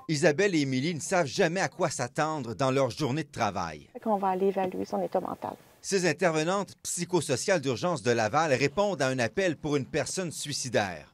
Isabelle et Émilie ne savent jamais à quoi s'attendre dans leur journée de travail. On va aller évaluer son état mental. Ces intervenantes psychosociales d'urgence de Laval répondent à un appel pour une personne suicidaire.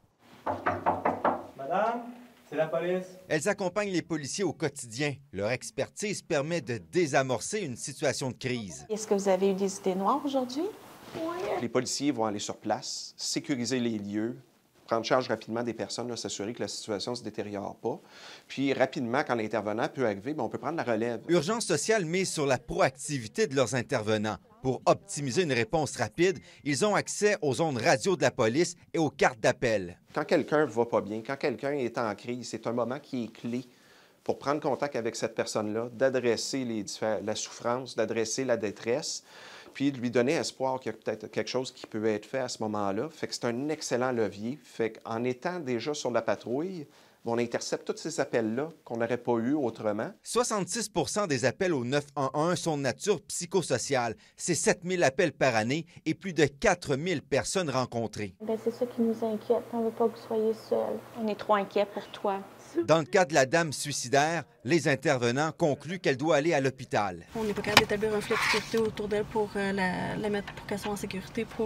Madame, c'est la police. Elles accompagnent les policiers au quotidien. Leur expertise permet de désamorcer une situation de crise. Est-ce que vous avez eu des idées noires aujourd'hui? Oui. Les policiers vont aller sur place, sécuriser les lieux, prendre charge rapidement des personnes, s'assurer que la situation ne se détériore pas. Puis rapidement, quand l'intervenant peut arriver, on peut prendre la relève. Urgence sociale mise sur la proactivité de leurs intervenants. Pour optimiser une réponse rapide, ils ont accès aux ondes radio de la police et aux cartes d'appel. Quand quelqu'un ne va pas bien, quand quelqu'un est en crise, c'est un moment qui est clé pour prendre contact avec cette personne-là, d'adresser la souffrance, d'adresser la détresse, puis de lui donner espoir qu'il y a peut-être quelque chose qui peut être fait à ce moment-là. Fait que c'est un excellent levier. Fait qu'en étant déjà sur la patrouille, on intercepte tous ces appels-là qu'on n'aurait pas eu autrement. 66 des appels au 911 sont de nature psychosociale. C'est 7 000 appels par année et plus de 4 000 personnes rencontrées. Bien, c'est ça qui nous inquiète. On ne veut pas que vous soyez seul. On est trop inquiets pour toi. Dans le cas de la dame suicidaire, les intervenants concluent qu'elle doit aller à l'hôpital. On n'est pas capable d'établir un filet de sécurité autour d'elle pour la mettre pour qu'elle soit en sécurité pour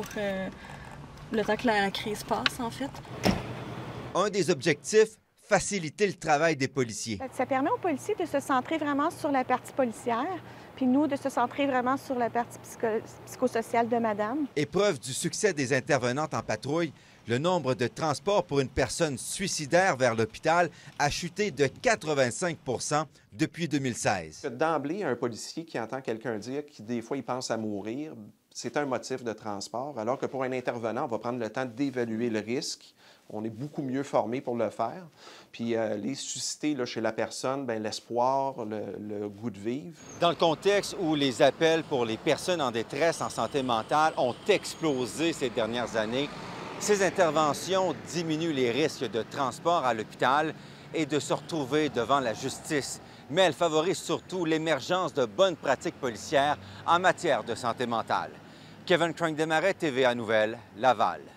le temps que la crise passe, en fait. Un des objectifs, faciliter le travail des policiers. Ça permet aux policiers de se centrer vraiment sur la partie policière, puis nous, de se centrer vraiment sur la partie psychosociale de madame. Épreuve du succès des intervenantes en patrouille, le nombre de transports pour une personne suicidaire vers l'hôpital a chuté de 85 depuis 2016. D'emblée, un policier qui entend quelqu'un dire que des fois, il pense à mourir, c'est un motif de transport, alors que pour un intervenant, on va prendre le temps d'évaluer le risque. On est beaucoup mieux formé pour le faire. Puis les susciter là, chez la personne, l'espoir, le goût de vivre. Dans le contexte où les appels pour les personnes en détresse en santé mentale ont explosé ces dernières années, ces interventions diminuent les risques de transport à l'hôpital et de se retrouver devant la justice. Mais elles favorisent surtout l'émergence de bonnes pratiques policières en matière de santé mentale. Kevin Crank-Desmarais, TVA Nouvelles, Laval.